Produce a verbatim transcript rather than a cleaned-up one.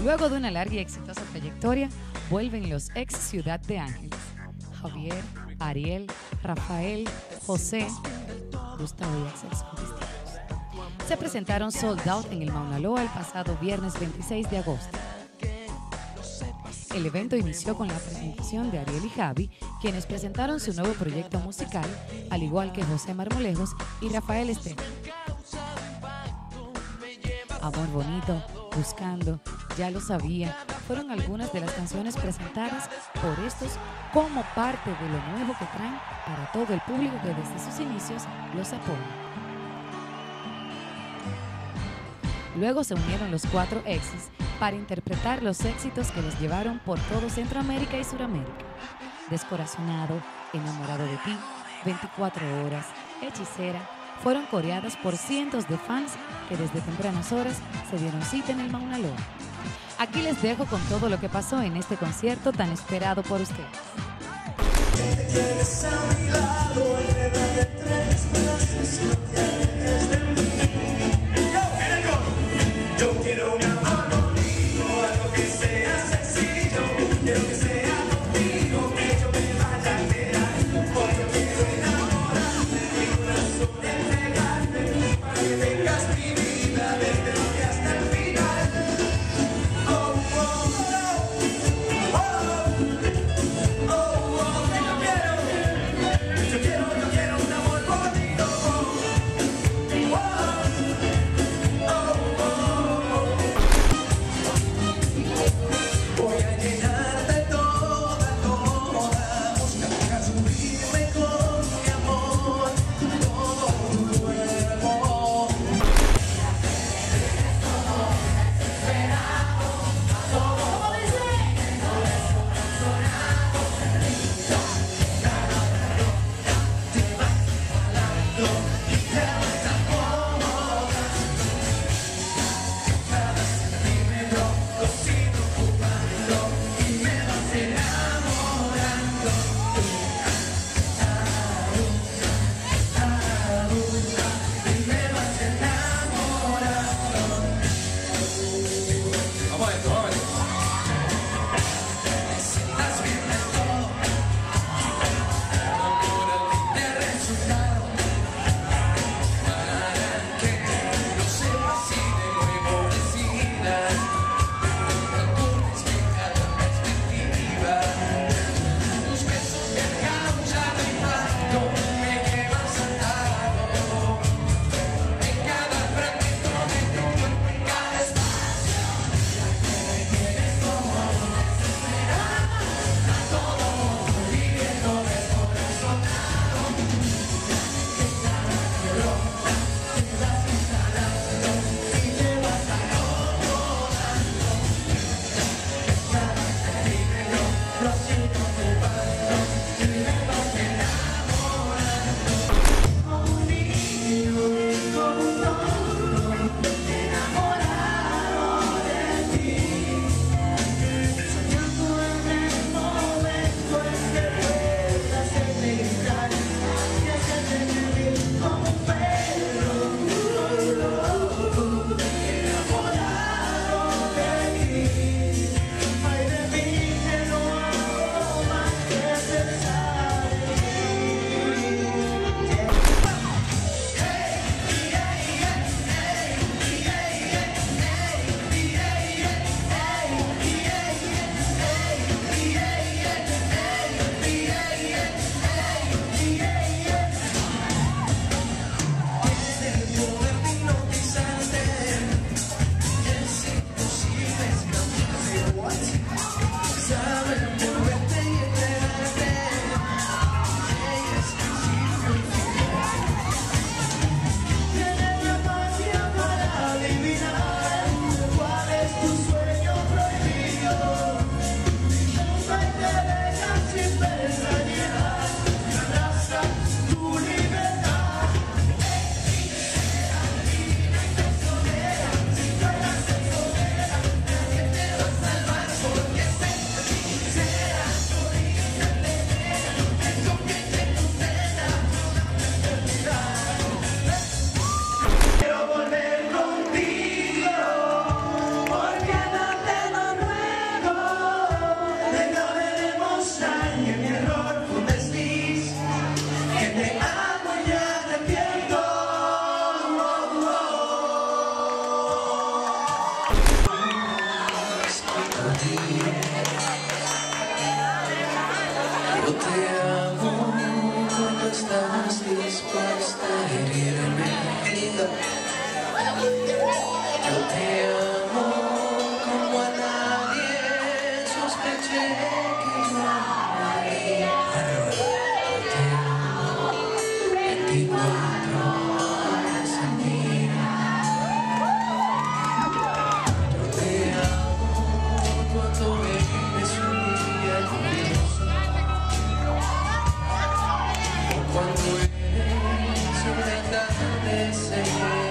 Luego de una larga y exitosa trayectoria, vuelven los ex Ciudad de Ángeles: Javier, Ariel, Rafael, José, Gustavo y Axel son testigos. Se presentaron sold out en el Mauna Loa el pasado viernes veintiséis de agosto. El evento inició con la presentación de Ariel y Javi, quienes presentaron su nuevo proyecto musical, al igual que José Marmolejos y Rafael Esteban. Amor Bonito, Buscando, Ya Lo Sabía, fueron algunas de las canciones presentadas por estos como parte de lo nuevo que traen para todo el público que desde sus inicios los apoya. Luego se unieron los cuatro exes para interpretar los éxitos que los llevaron por todo Centroamérica y Suramérica: Descorazonado, Enamorado de Ti, veinticuatro horas, Hechicera, fueron coreadas por cientos de fans que desde tempranas horas se dieron cita en el Mauna Loa. Aquí les dejo con todo lo que pasó en este concierto tan esperado por ustedes. Yo quiero un amor contigo, algo que sea sencillo, quiero que sea contigo, que yo me vaya a quedar, porque yo quiero enamorarme, mi corazón entregarte, para que tengas mi vida desde hoy hasta el final. Oh, oh, oh, oh, oh, oh, yo quiero, yo quiero tarde se llena.